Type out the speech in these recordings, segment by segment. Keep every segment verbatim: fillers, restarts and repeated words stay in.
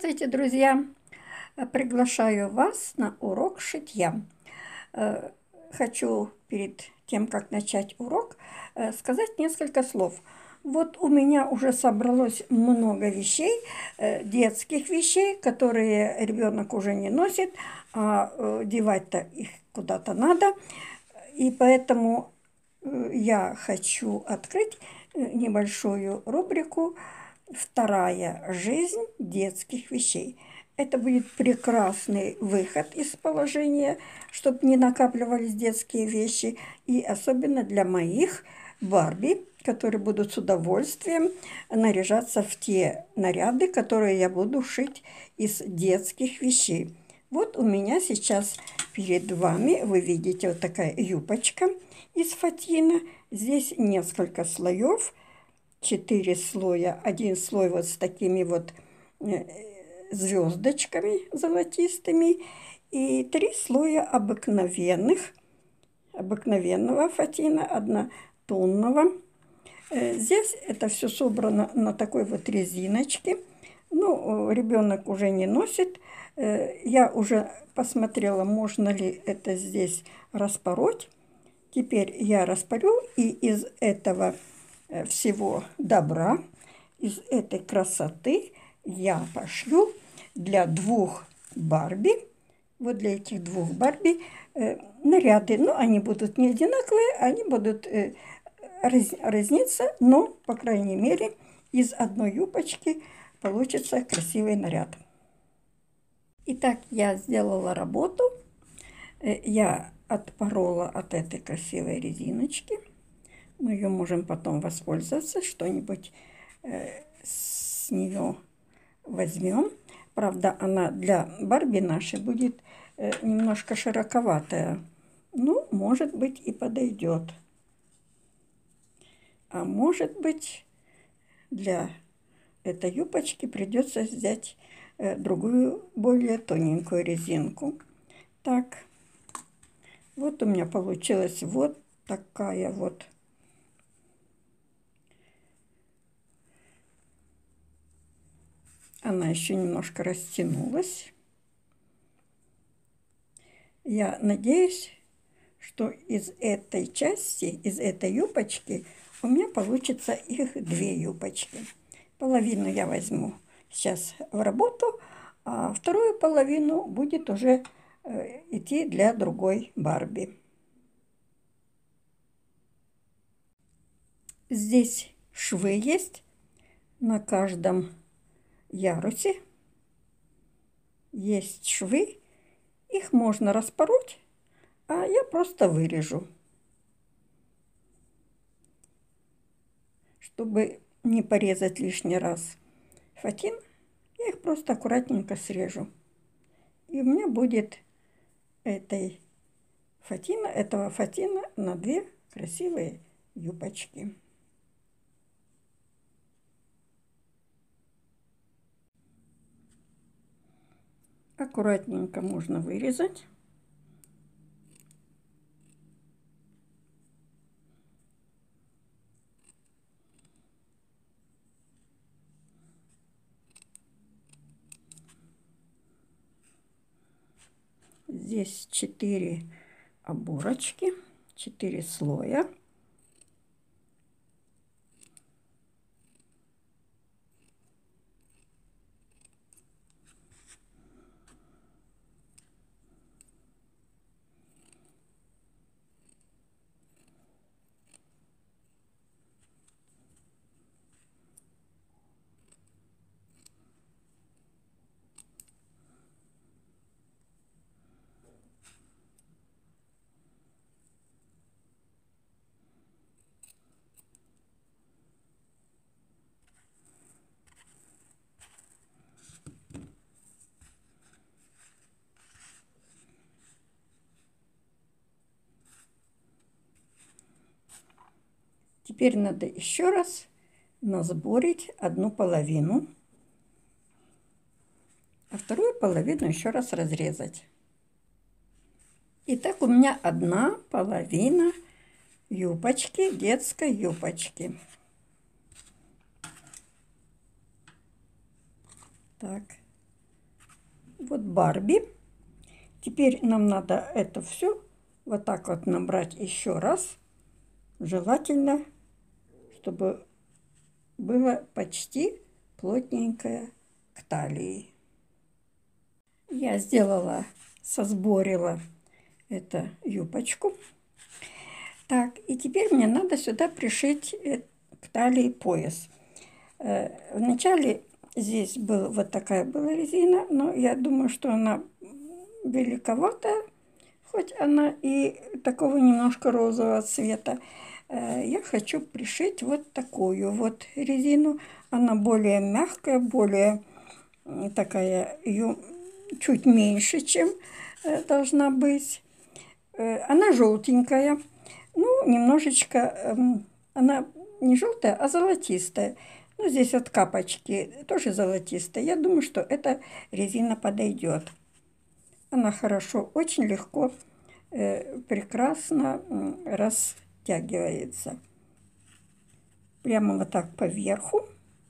Здравствуйте, друзья! Приглашаю вас на урок шитья. Хочу перед тем, как начать урок, сказать несколько слов. Вот у меня уже собралось много вещей, детских вещей, которые ребенок уже не носит, а девать-то их куда-то надо. И поэтому я хочу открыть небольшую рубрику «Вторая жизнь детских вещей». Это будет прекрасный выход из положения, чтобы не накапливались детские вещи. И особенно для моих Барби, которые будут с удовольствием наряжаться в те наряды, которые я буду шить из детских вещей. Вот у меня сейчас перед вами, вы видите, вот такая юбочка из фатина. Здесь несколько слоев. Четыре слоя. Один слой вот с такими вот звездочками золотистыми. И три слоя обыкновенных, обыкновенного фатина, однотонного. Здесь это все собрано на такой вот резиночке. Ну, ребенок уже не носит. Я уже посмотрела, можно ли это здесь распороть. Теперь я распорю, и из этого всего добра, из этой красоты я пошью для двух Барби, вот для этих двух Барби э, наряды. Ну, они будут не одинаковые, они будут э, раз, разниться, но, по крайней мере, из одной юбочки получится красивый наряд. Итак, я сделала работу. Э, я отпорола от этой красивой резиночки. Мы ее можем потом воспользоваться, что-нибудь э, с нее возьмем. Правда, она для Барби нашей будет э, немножко широковатая. Ну, может быть, и подойдет. А может быть, для этой юбочки придется взять э, другую, более тоненькую резинку. Так, вот у меня получилась вот такая вот. Она еще немножко растянулась. Я надеюсь, что из этой части, из этой юбочки у меня получится их две юбочки. Половину я возьму сейчас в работу, а вторую половину будет уже э, идти для другой Барби. Здесь швы есть на каждом ярусе. Есть швы, их можно распороть, а я просто вырежу, чтобы не порезать лишний раз фатин. Я их просто аккуратненько срежу, и у меня будет этой фатина, этого фатина на две красивые юбочки. Аккуратненько можно вырезать. Здесь четыре оборочки, четыре слоя. Теперь надо еще раз насборить одну половину, а вторую половину еще раз разрезать. Итак, у меня одна половина юбочки, детской юбочки. Так, Вот Барби. Теперь нам надо это все вот так вот набрать еще раз. Желательно, чтобы было почти плотненькое к талии. Я сделала, сосборила эту юбочку. Так, и теперь мне надо сюда пришить к талии пояс. Вначале здесь была вот такая была резина, но я думаю, что она великоватая, хоть она и такого немножко розового цвета. Я хочу пришить вот такую вот резину. Она более мягкая, более такая, ее чуть меньше, чем должна быть. Она желтенькая, ну, немножечко, она не желтая, а золотистая. Ну, здесь вот капочки тоже золотистые. Я думаю, что эта резина подойдет. Она хорошо, очень легко, прекрасно растягивается. Прямо вот так поверху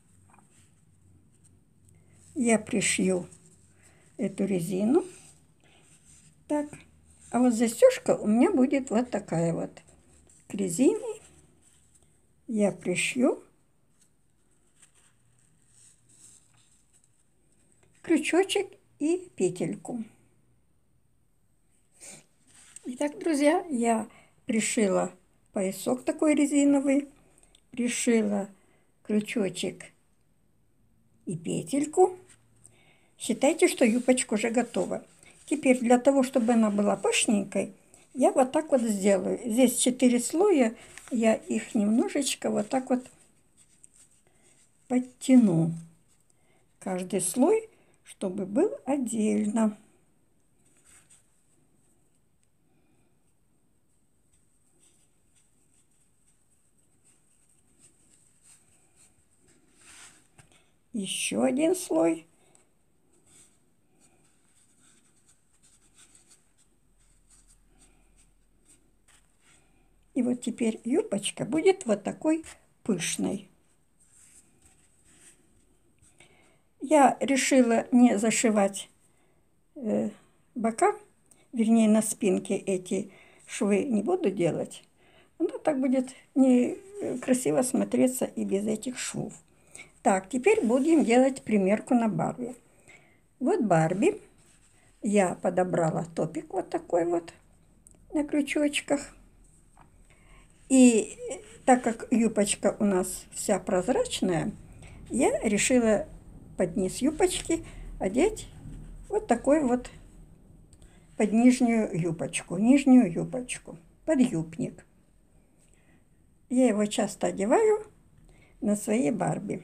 я пришью эту резину. Так, а вот застежка у меня будет вот такая вот. К резине я пришью крючочек и петельку. Итак, друзья, я пришила поясок такой резиновый, пришила крючочек и петельку. Считайте, что юбочка уже готова. Теперь для того, чтобы она была пышненькой, я вот так вот сделаю. Здесь четыре слоя, я их немножечко вот так вот подтяну. Каждый слой, чтобы был отдельно. Еще один слой. И вот теперь юбочка будет вот такой пышной. Я решила не зашивать э, бока, вернее на спинке эти швы не буду делать. Оно так будет не красиво смотреться и без этих швов. Так, теперь будем делать примерку на Барби. Вот Барби. Я подобрала топик вот такой вот на крючочках. И так как юбочка у нас вся прозрачная, я решила под низ юбочки одеть вот такой вот под нижнюю юбочку, нижнюю юбочку, подъюбник. Я его часто одеваю на своей Барби.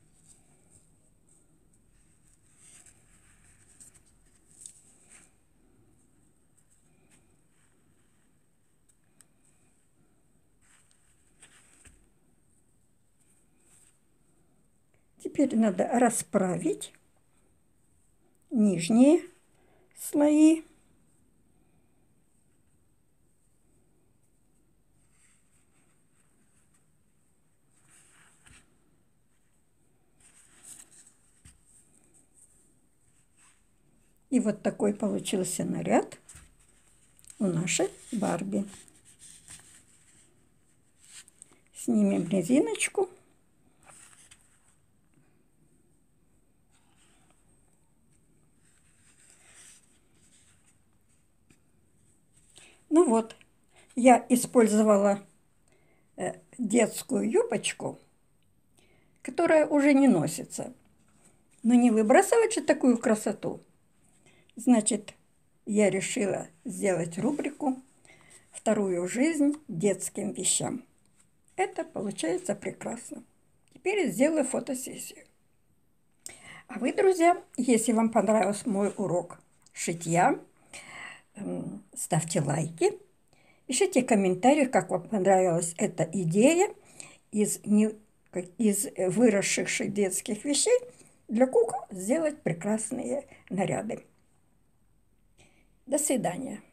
Теперь надо расправить нижние слои. И вот такой получился наряд у нашей Барби. Снимем резиночку. Ну вот, я использовала э, детскую юбочку, которая уже не носится. Но не выбрасывать же такую красоту. Значит, я решила сделать рубрику «Вторую жизнь детским вещам». Это получается прекрасно. Теперь сделаю фотосессию. А вы, друзья, если вам понравился мой урок шитья, ставьте лайки, пишите комментарии, как вам понравилась эта идея из, не, из выросших детских вещей для кукол сделать прекрасные наряды. До свидания.